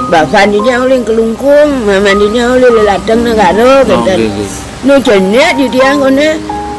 Bapandinya oleh kelungkung, mamandinya oleh leladang negara, benten. Nu jenek di dia kone.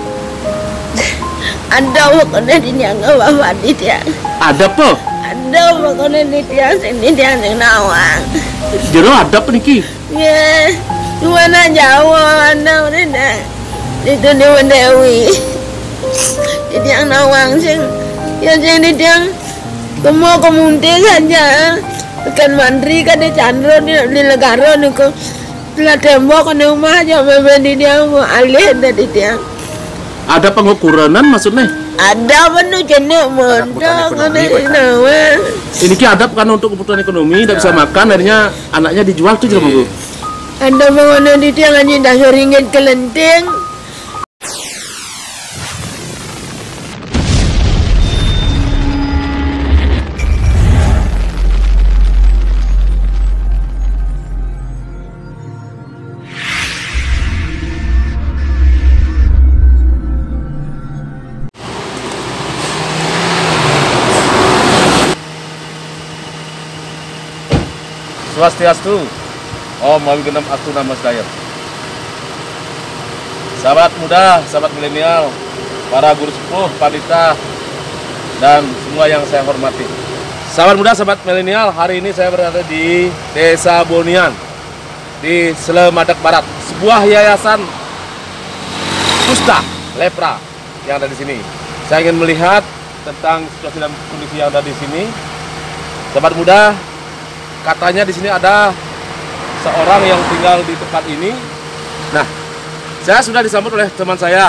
Ada kone di dia bapak di dia. Ada po? Ada kone di dia sini dia nawang. Jero ada apa niki? Ya, cuma na Jawa, anda udah itu Dewa Dewi. Di dia nawang sing, ya sing di dia semua komuniti saja. Kan mandri kan di Chandra di negara ni ko telah tembok kan rumah aja memang di dia mau alih dari dia. Ada pengukuranan maksudnya? Ada penuh jenis mondok kan ini ki ada kan untuk kebutuhan ekonomi, tidak bisa makan, akhirnya anaknya dijual tuh juga Bu. Ada bangunan di dia ngaji dah ringgit kelenting. Swastiastu, Om Mawi Genep Astu Nama Sedaya. Sahabat muda, sahabat milenial, para guru sepuh, panitia, dan semua yang saya hormati. Sahabat muda, sahabat milenial, hari ini saya berada di Desa Bonian, di Selemadak Barat, sebuah yayasan kusta lepra yang ada di sini. Saya ingin melihat tentang situasi dan kondisi yang ada di sini. Sahabat muda, katanya di sini ada seorang yang tinggal di tempat ini. Nah, saya sudah disambut oleh teman saya,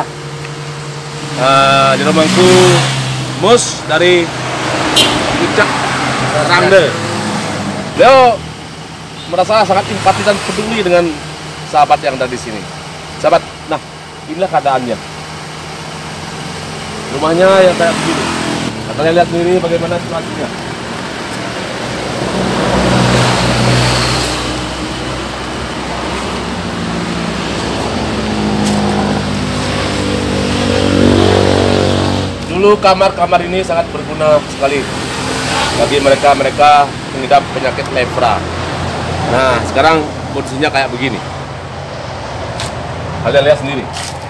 di Romangku Mus dari Puncak Rande. Beliau merasa sangat empati dan peduli dengan sahabat yang ada di sini. Sahabat, nah inilah keadaannya. Rumahnya yang kayak begini. Nah, kalian lihat sendiri bagaimana situasinya. Dulu kamar-kamar ini sangat berguna sekali bagi mereka mengidap penyakit lepra. Nah, sekarang kondisinya kayak begini. Kalian lihat sendiri.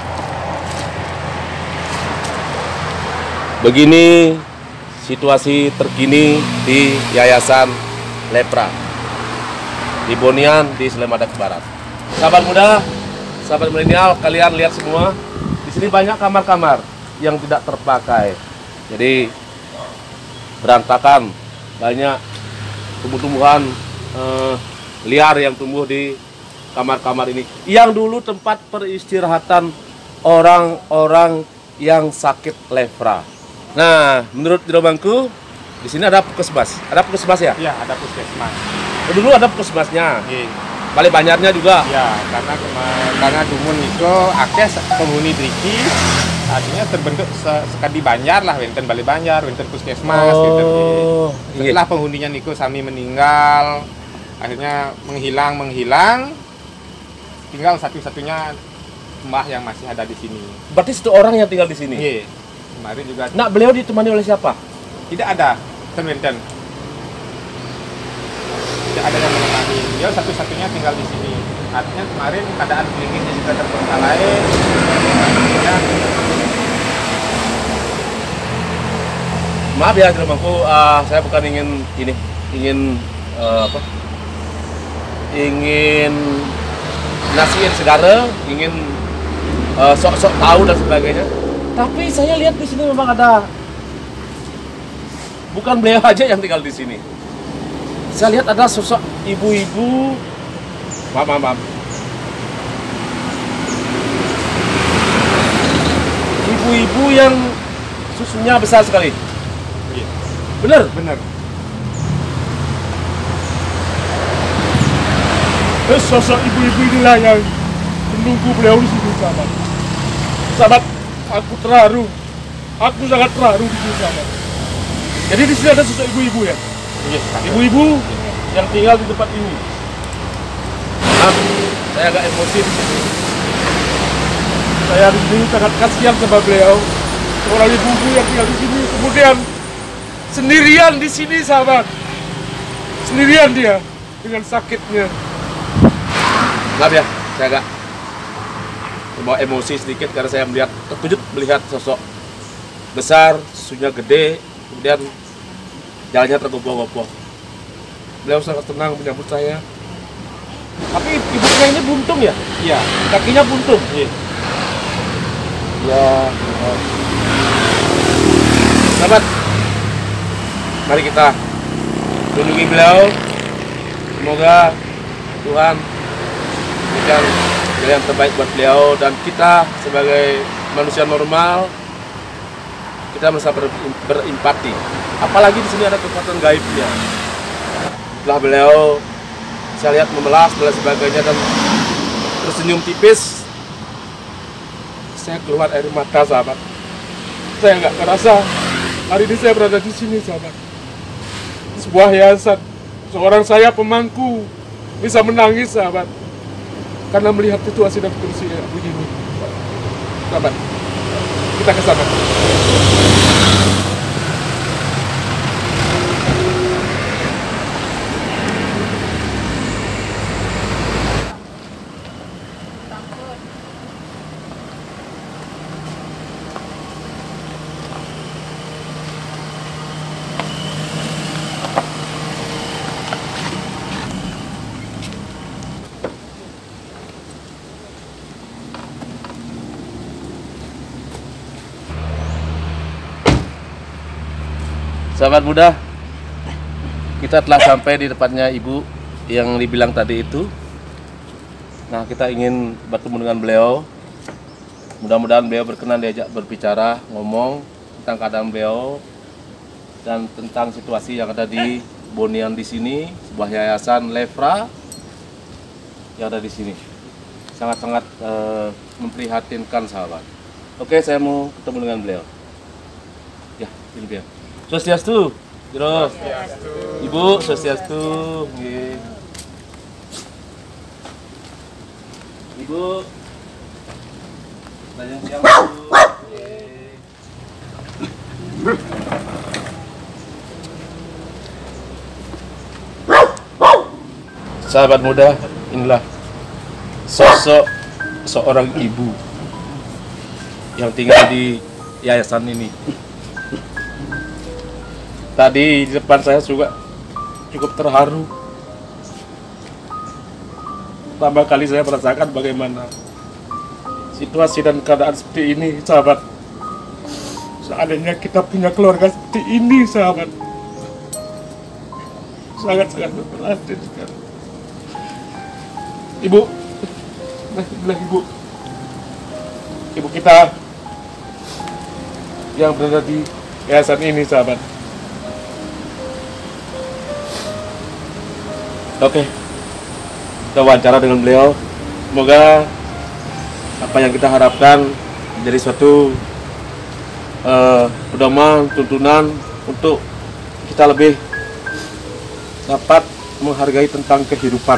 Begini situasi terkini di Yayasan Lepra di Bonian, di Selemadak Barat. Sahabat muda, sahabat milenial, kalian lihat semua. Di sini banyak kamar-kamar yang tidak terpakai, jadi berantakan, banyak tumbuh-tumbuhan liar yang tumbuh di kamar-kamar ini, yang dulu tempat peristirahatan orang-orang yang sakit lepra. Nah, menurut Dirobangku, di sini ada puskesmas. Ada puskesmas ya? Iya, ada puskesmas. Dulu ada puskesmasnya. Balik Banjarnya juga. Ya, karena dumun itu akeh penghuni driki. Artinya terbentuk sekali Banjar lah, wenten Bali Banjar, wenten puskesmas, gitu. Setelah penghuninya niku sami meninggal, akhirnya menghilang, tinggal satu-satunya mbah yang masih ada di sini. Berarti satu orang yang tinggal di sini? Iya. Kemarin juga. Nah, beliau ditemani oleh siapa? Tidak ada, wenten. Tidak ada yang menemani. Dia satu-satunya tinggal di sini. Artinya kemarin keadaan klinisnya juga terbengkalai. Ya. Maaf ya, Dirobangku, saya bukan ingin nasihin segala, ingin sok-sok tahu dan sebagainya. Tapi saya lihat di sini memang ada, bukan beliau aja yang tinggal di sini. Saya lihat ada sosok ibu-ibu, maaf. Ibu-ibu yang susunya besar sekali. Iya. Bener? Bener. Sosok ibu-ibu inilah yang menunggu beliau di sini, sahabat. Sahabat, aku terharu. Aku sangat terharu di sini, sahabat. Jadi di sini ada sosok ibu-ibu ya? Iya. Ibu-ibu yang tinggal di tempat ini. Maaf, saya agak emosi di sini. Saya di sini sangat kasihan sama beliau. Seorang ibu-ibu yang tinggal di sini, kemudian sendirian di sini, sahabat. Sendirian dia. dengan sakitnya. Maaf ya, saya agak terbawa emosi sedikit karena saya terkejut melihat sosok besar, susunya gede, kemudian jalannya tergopoh-gopoh. Beliau sangat tenang menyambut saya. Tapi ibunya ini buntung ya? Iya. Kakinya buntung? Iya. Ya. Sahabat, mari kita lindungi beliau. Semoga Tuhan berikan yang terbaik buat beliau, dan kita sebagai manusia normal kita merasa berempati. Apalagi di sini ada kekuatan gaibnya. Setelah beliau saya lihat memelas dan sebagainya dan tersenyum tipis, saya keluar air mata, sahabat. Saya nggak merasa hari ini saya berada di sini, sahabat. Di sebuah yayasan, seorang saya pemangku bisa menangis, sahabat, karena melihat situasi dan kondisi begini. Sahabat, kita ke sana. Sahabat muda, kita telah sampai di depannya ibu yang dibilang tadi itu. Nah, kita ingin bertemu dengan beliau. Mudah-mudahan beliau berkenan diajak berbicara, ngomong tentang keadaan beliau dan tentang situasi yang ada di Bonian di sini, sebuah yayasan Lepra yang ada di sini. Sangat-sangat memprihatinkan, sahabat. Oke, saya mau ketemu dengan beliau. Ya, ini beliau. Swastiastu, Jero. Ibu, Swastiastu. Nggih. Ibu. Banyak siang, Bu. Sahabat muda, inilah sosok seorang ibu yang tinggal di yayasan ini. Tadi di depan saya juga cukup terharu. Pertama kali saya merasakan bagaimana situasi dan keadaan seperti ini, sahabat. Seandainya kita punya keluarga seperti ini, sahabat, sangat-sangat memprihatinkan. Ibu, ibu kita yang berada di yayasan ini, sahabat. Oke, kita wawancara dengan beliau. Semoga apa yang kita harapkan menjadi suatu pedoman, tuntunan untuk kita lebih dapat menghargai tentang kehidupan.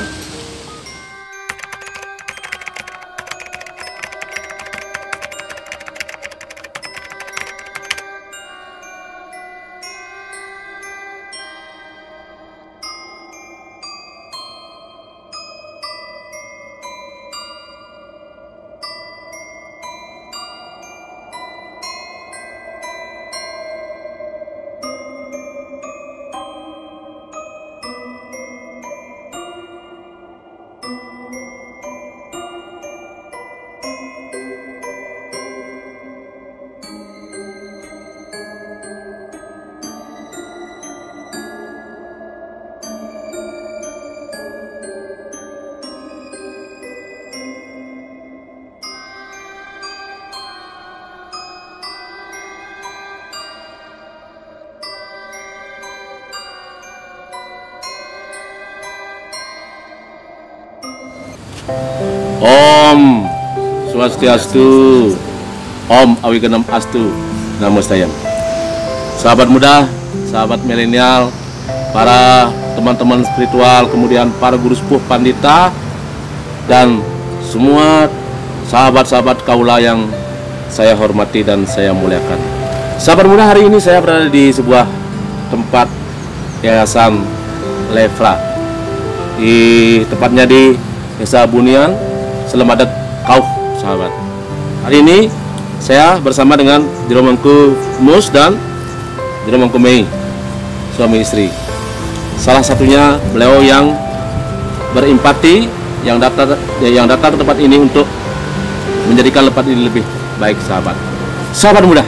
Om Swastiastu, Om Awiganam Astu, Namo Buddhaya. Sahabat muda, sahabat milenial, para teman-teman spiritual, kemudian para guru sepuh pandita, dan semua sahabat-sahabat kaula yang saya hormati dan saya muliakan. Sahabat muda, hari ini saya berada di sebuah tempat yayasan Lepra. tepatnya di Desa Bunian, Selemadak Kauh, sahabat. Hari ini saya bersama dengan Diromangku Mus dan Diromangku Mei, suami istri. Salah satunya beliau yang berempati, yang datang ke tempat ini untuk menjadikan tempat ini lebih baik, sahabat. Sahabat muda,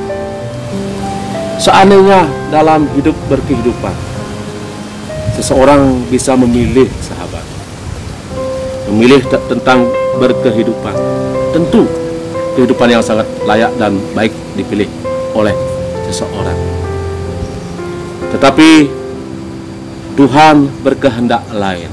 seandainya dalam hidup berkehidupan seseorang bisa memilih, sahabat, memilih tentang berkehidupan, tentu kehidupan yang sangat layak dan baik dipilih oleh seseorang. Tetapi Tuhan berkehendak lain,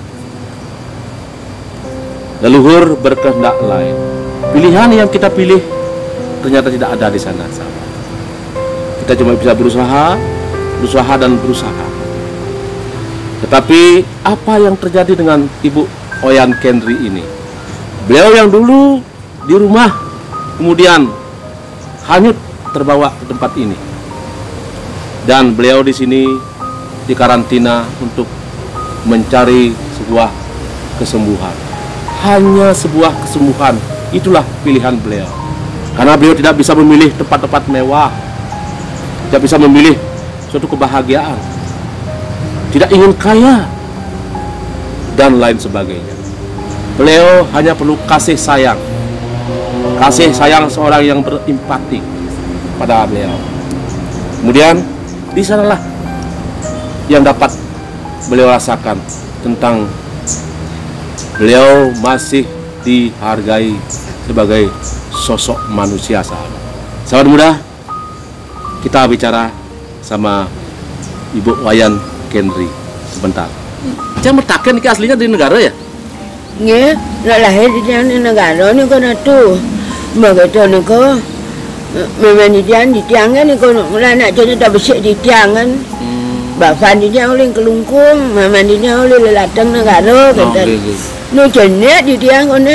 leluhur berkehendak lain. Pilihan yang kita pilih ternyata tidak ada di sana, sahabat. Kita cuma bisa berusaha dan berusaha. Tetapi apa yang terjadi dengan Ibu Oyan Kendri ini? Beliau yang dulu di rumah kemudian hanyut terbawa ke tempat ini. Dan beliau di sini dikarantina untuk mencari sebuah kesembuhan. Hanya sebuah kesembuhan, itulah pilihan beliau. Karena beliau tidak bisa memilih tempat-tempat mewah, tidak bisa memilih suatu kebahagiaan, tidak ingin kaya, dan lain sebagainya. Beliau hanya perlu kasih sayang seorang yang berempati pada beliau. Kemudian di sanalah yang dapat beliau rasakan tentang beliau masih dihargai sebagai sosok manusia, sahabat. Sahabat muda, kita bicara sama Ibu Oyan Kendri sebentar. Jangan bertaken ini aslinya dari negara ya? Nggih, lahir di negara ni kono tu. Begitu ni ko. Memang di tiang kan ni kono. Mula nak jadi dah bersih di tiang kan. Bapak di tiang oleh kelungkung, memang di tiang oleh lelatang negara kata. Nu jenek di tiang kono.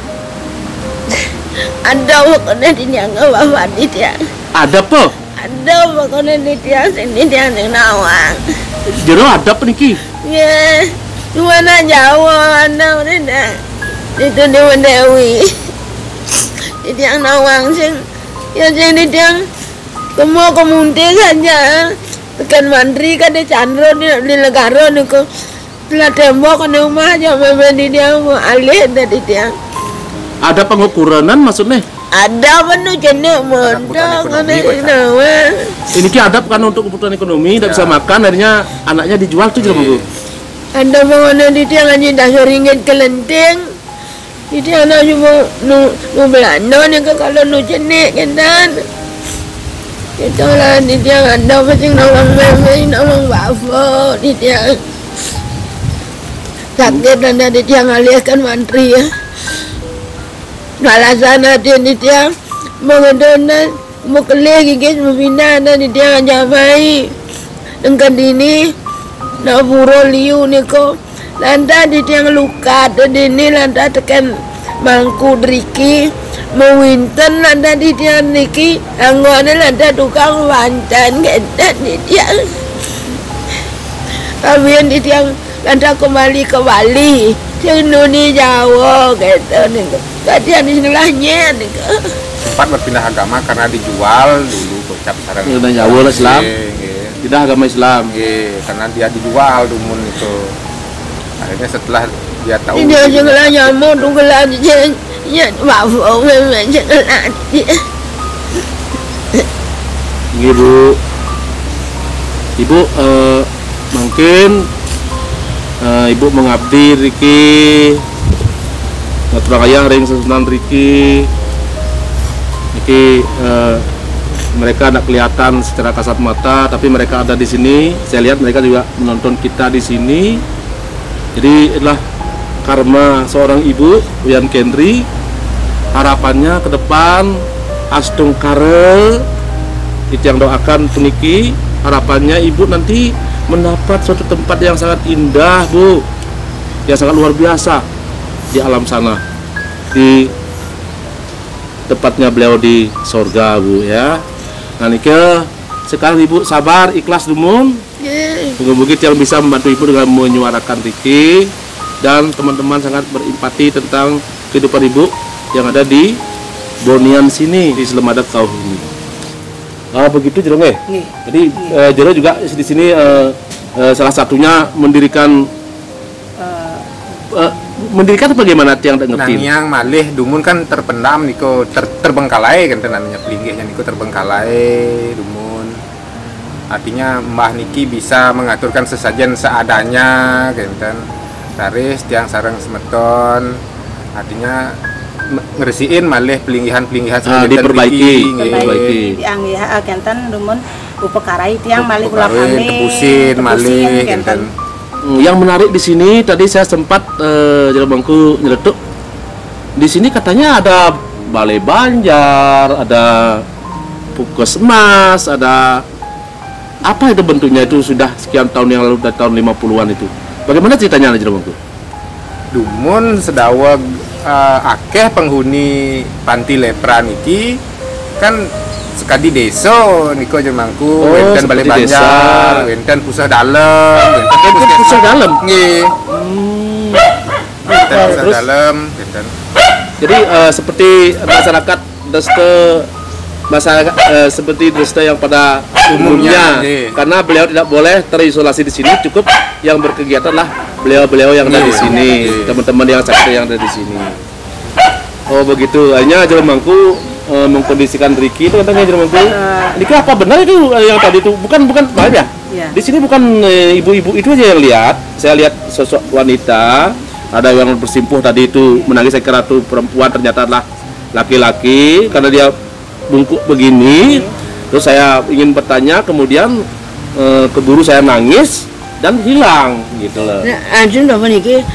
Ada kono di tiang bapak di tiang. Ada apa? Ada kono di tiang sini tiang nawang. Jero ada apa niki? Ya, cuma nak Jawa, anak mana itu di Dewi, itu yang nawang sing, ya jadi yang semua komuniti saja, tekan mandri kan di Chandra di negara ni ko, telah tembok kan rumah aja memang di dia alih dari dia. Ada pengukuranan maksudnya? Ada penuh jenis modal kan nawang. Ini ki ada kan untuk kebutuhan ekonomi, tidak bisa makan, akhirnya anaknya dijual tuh jadi Bu. Ada bangunan di tiang aja dah ringgit kelenteng. Di tiang nak cuma nu Belanda ni kalau nu jenik kan. Itulah di tiang ada pasang nolong memang nolong bapa di tiang. Sakit anda di tiang alihkan mantri ya. Malah sana dia di tiang mengedonan mau kelih gigit membina anda di tiang jamai. Engkau ini nak buro liu ni ko landa di tiang luka di ni landa tekan mangku driki mewinten landa di tiang niki angguan landa tukang wancan kita di tiang kawian di tiang landa kembali ke Bali tiang nuni Jawa kita ni ko katian di sebelahnya ni ko sempat berpindah agama karena dijual dulu bocap sarang udah Jawa lah Islam. Tidak agama Islam, karena dia dijual dumun itu. Akhirnya setelah dia tahu dia janganlah nyamuk tunggulah dia ya maaf memang janganlah dia. Ibu mungkin Ibu mengabdi Riki Naturang Ayah ring Sunan Riki mereka tidak kelihatan secara kasat mata, tapi mereka ada di sini. Saya lihat mereka juga menonton kita di sini. Jadi itulah karma seorang ibu Oyan Kendri. Harapannya ke depan astung kare itu yang doakan puniki. Harapannya ibu nanti mendapat suatu tempat yang sangat indah, Bu, yang sangat luar biasa di alam sana, di tepatnya beliau di sorga, Bu, ya. Nah nike sekarang ibu sabar ikhlas dumun. Mungkin yang bisa membantu ibu dengan menyuarakan Riki dan teman-teman sangat berempati tentang kehidupan ibu yang ada di Bonian sini di Selemadak Kau ini. Begitu Jero nggih. Jadi Jero juga di sini salah satunya mendirikan bagaimana tiang tak ngerti. Yang malih dumun kan terpendam niko terbengkalai kan namanya pelinggihnya niko terbengkalai dumun. Artinya Mbah Niki bisa mengaturkan sesajen seadanya kan. Taris tiang sarang semeton. Artinya ngersiin malih pelinggihan diperbaiki. Tiang ya kenten dumun upekarai tiang malih ulah tebusin malih kenten. Yang menarik di sini tadi saya sempat jalan bangku nyeletuk. Di sini katanya ada balai banjar, ada puskesmas, ada apa itu bentuknya itu sudah sekian tahun yang lalu dari tahun 50-an itu. Bagaimana ceritanya jalan bangku? Dumun sedawa akeh penghuni panti lepra niki kan sekadi deso niko jemangku wenten balai banjar, wenten pusat dalam, wenten pusat dalam. Nggih. Wenten pusat dalam, wenten. Jadi seperti masyarakat seperti desta yang pada umumnya, karena beliau tidak boleh terisolasi di sini, cukup yang berkegiatan lah beliau yang ada di sini, teman-teman yang sakit yang ada di sini. Oh begitu, hanya Jalan Mangku mengkondisikan Riki itu katanya Jalan Mangku. Riki apa benar itu yang tadi itu? Bukan banyak ya? Di sini bukan ibu-ibu itu aja yang lihat. Saya lihat sosok wanita, ada yang bersimpuh tadi itu menangis, saya kira itu perempuan, ternyata adalah laki-laki karena dia bungkuk begini. Terus saya ingin bertanya, kemudian keburu saya nangis dan hilang gitu loh. Anjing dah niki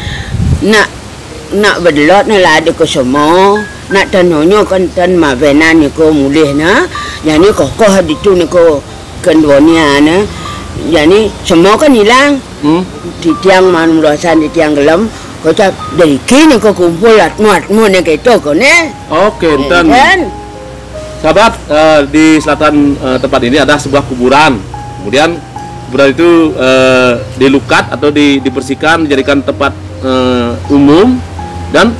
nak berlot nak ada ke semua nak tanonyo kan tan mavena niko mulih na yani kokoh ditu niko kendonia na yani semua kan hilang di tiang manurasan di tiang gelam kota dari kini ko kumpul atmu ne keto ko ne. Oke, dan sahabat, di selatan tempat ini ada sebuah kuburan. Kemudian kuburan itu dilukat atau dibersihkan, dijadikan tempat umum, dan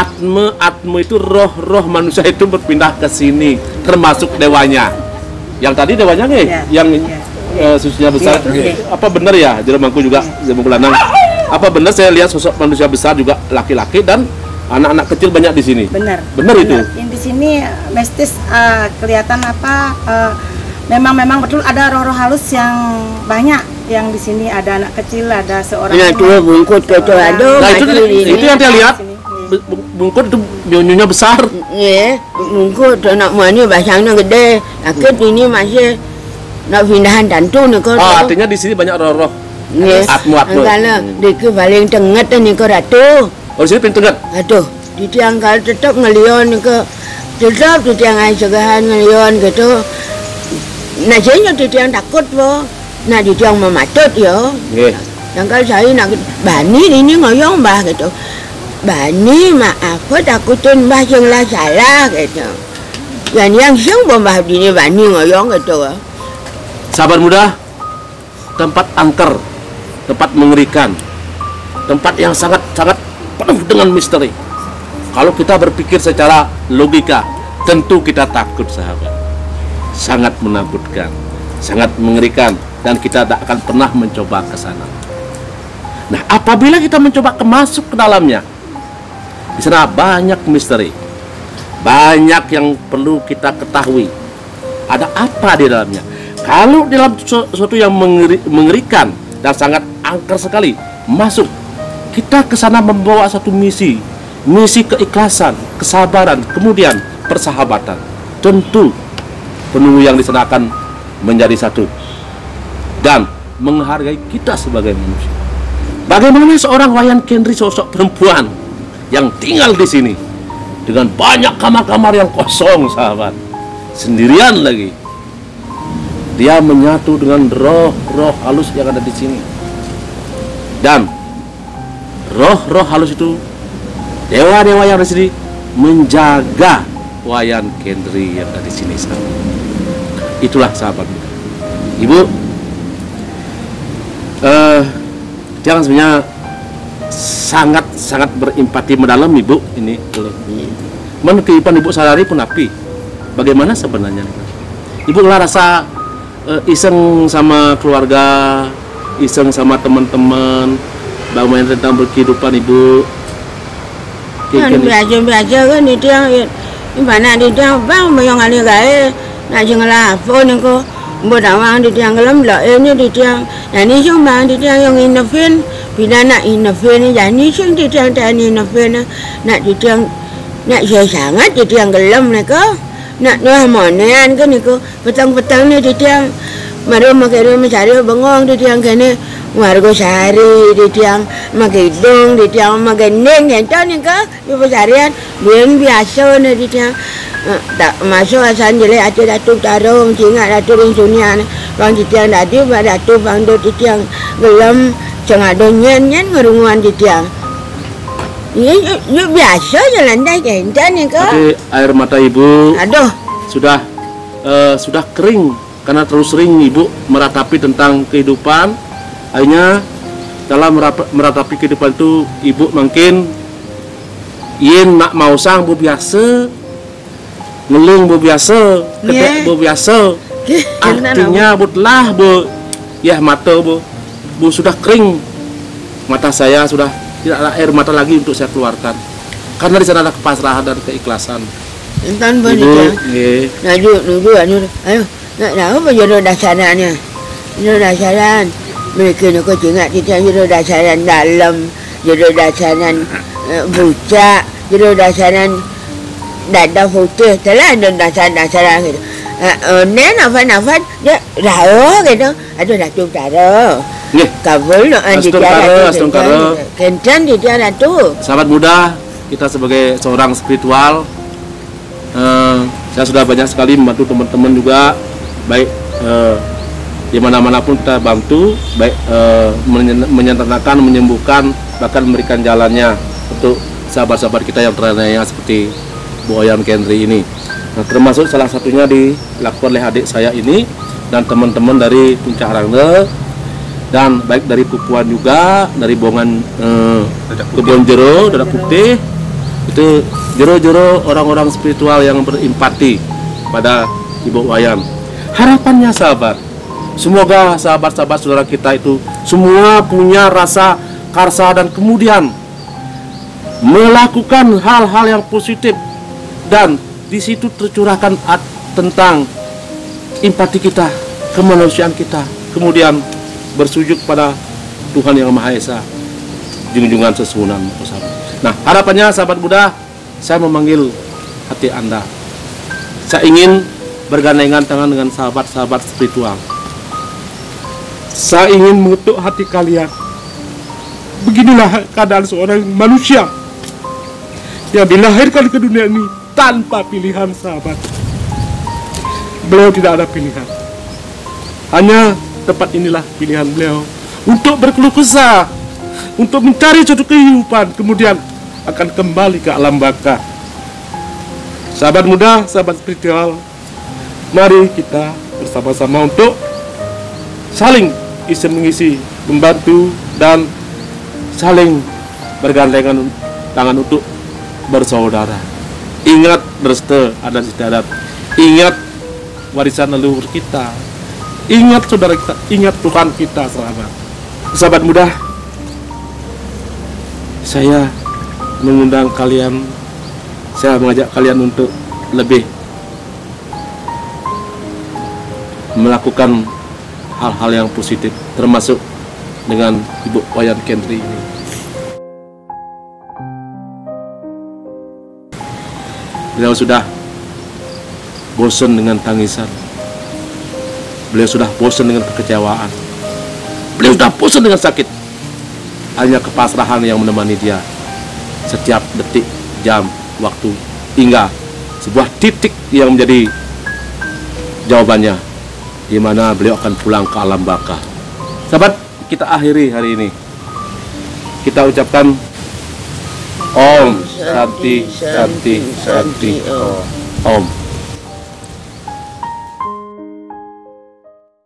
atme itu roh manusia itu berpindah ke sini, termasuk dewanya. Yang tadi dewanya nih, yang susunya besar. Apa benar ya? Jalan Mangku juga, Jalan Mangku Lanang. Apa benar saya lihat sosok manusia besar juga laki-laki dan anak-anak kecil banyak di sini? Benar itu. Yang di sini mestis kelihatan apa? Memang betul ada roh-roh halus yang banyak yang di sini, ada anak kecil, ada seorang. Nah, itu bungkut itu ada. Nah, itu yang saya lihat. Bungkut itu nyonya besar. Iya, bungkut anak muanya basangnya gede. Akhir ini masih nak pindahan tantu nih kau. Artinya di sini banyak roh-roh. Yes. Atmu. Kalau di paling tengah nih kau ratu. Oh, di sini pintu tengah. Aduh, di tiang kal tetap ngelion nih kau. Tetap di tiang air segahan ngelion gitu. Nah, saya di tiang takut loh. Nah, di tiang mematut yo. Nggih. Yang kalau saya nak bani ini ngoyong bah gitu. Bani maaf, takutin bah yang lah salah gitu. Yang siang bombah ini bani ngoyong gitu. Sahabat muda, tempat angker, tempat mengerikan, tempat yang sangat penuh dengan misteri. Kalau kita berpikir secara logika, tentu kita takut sahabat. Sangat menakutkan, sangat mengerikan, dan kita tak akan pernah mencoba ke sana. Nah, apabila kita mencoba masuk ke dalamnya, di sana banyak misteri, banyak yang perlu kita ketahui. Ada apa di dalamnya? Kalau dalam sesuatu yang mengerikan dan sangat angker sekali masuk, kita ke sana membawa satu misi keikhlasan, kesabaran, kemudian persahabatan. Tentu penunggu yang di sana akan menjadi satu dan menghargai kita sebagai manusia. Bagaimana seorang Wayan Kendri, sosok perempuan yang tinggal di sini dengan banyak kamar-kamar yang kosong, sahabat, sendirian lagi. Dia menyatu dengan roh-roh halus yang ada di sini. Dan roh-roh halus itu, dewa-dewa yang ada di sini menjaga Wayan Kendri yang ada di sini. Itulah sahabat. Ibu, jangan sebenarnya sangat berempati mendalam Ibu ini. Men kehidupan Ibu sehari pun api. Bagaimana sebenarnya? Ibu nggak rasa iseng sama keluarga, iseng sama teman-teman, bagaimana tentang berkehidupan Ibu? Kan belajar kan di tiang, mana di tiang bang bayang ali gaya, nak jangan lapor ni ko, berdawang di tiang kelam lah ini di tiang, yani cuma bang di tiang yang inafin, bila nak inafin, yani cuma di tiang tani inafin, nak di tiang, nak saya sangat di tiang kelam ni ko, nak nuah monean kan ni ko, petang-petang ni di tiang, maru makai mencari bengong di tiang kene. Warga sehari di tiang makai dong di tiang makai neng yang tahu ni kah di pesarian bukan biasa ni di tiang tak masuk asal jelek aja datuk taruh mencingat datuk yang sunia ni bang di tiang tadi bang datuk bang do di tiang gelam cengah donyen ngerunguan di tiang ini biasa jalan dah kencan ni kah. Tapi air mata Ibu aduh sudah kering karena terlalu sering Ibu meratapi tentang kehidupan. Akhirnya dalam meratapi kehidupan itu Ibu mungkin yin nak mau sang bu biasa ngeling bu biasa ketek bu biasa artinya butlah bu ya mata bu sudah kering, mata saya sudah tidak ada air mata lagi untuk saya keluarkan karena di sana ada kepasrahan dan keikhlasan. Entan begitu naju ayo nak tahu apa jodoh dasarnya jodoh dasaran. Mereka nak ingat kita jodoh dasaran dalam, jodoh dasaran bucak, jodoh dasaran dada putih, telah ada dasaran gitu. Nen nafas dia rawa gitu, ada datuk taro. Kabul nak Astungkara. Kencan dia datuk. Sahabat muda, kita sebagai seorang spiritual, saya sudah banyak sekali membantu teman-teman juga, baik di mana-manapun kita bantu, baik menyenangkan, menyembuhkan, bahkan memberikan jalannya untuk sahabat-sahabat kita yang teraniaya seperti Bu Oyan Kendri ini. Nah, termasuk salah satunya dilakukan oleh adik saya ini dan teman-teman dari Puncak Rangde dan baik dari Pupuan juga, dari Bongan Kebon Jero, Dadak Putih, itu jero-jero orang-orang spiritual yang berempati pada Ibu Oyan. Harapannya sahabat, semoga sahabat-sahabat saudara kita itu semua punya rasa karsa dan kemudian melakukan hal-hal yang positif dan di situ tercurahkan tentang empati kita, kemanusiaan kita, kemudian bersujud pada Tuhan Yang Maha Esa, junjungan sesunan. Nah, harapannya sahabat muda, saya memanggil hati Anda. Saya ingin bergandengan tangan dengan sahabat-sahabat spiritual. Saya ingin mengetuk hati kalian. Beginilah keadaan seorang manusia yang dilahirkan ke dunia ini tanpa pilihan, sahabat. Beliau tidak ada pilihan. Hanya tempat inilah pilihan beliau untuk berkeluh kesah, untuk mencari suatu kehidupan, kemudian akan kembali ke alam baka. Sahabat muda, sahabat spiritual, mari kita bersama-sama untuk saling isi mengisi, membantu dan saling bergandengan tangan untuk bersaudara. Ingat restu adat istiadat, ingat warisan leluhur kita, ingat saudara kita, ingat Tuhan kita, sahabat. Sahabat muda, saya mengundang kalian, saya mengajak kalian untuk lebih melakukan hal-hal yang positif, termasuk dengan Ibu Oyan Kendri ini. Beliau sudah bosan dengan tangisan, beliau sudah bosan dengan kekecewaan, beliau sudah bosan dengan sakit. Hanya kepasrahan yang menemani dia setiap detik, jam, waktu, hingga sebuah titik yang menjadi jawabannya, di mana beliau akan pulang ke alam baka. Sahabat, kita akhiri hari ini. Kita ucapkan Om Shanti Shanti Shanti Om.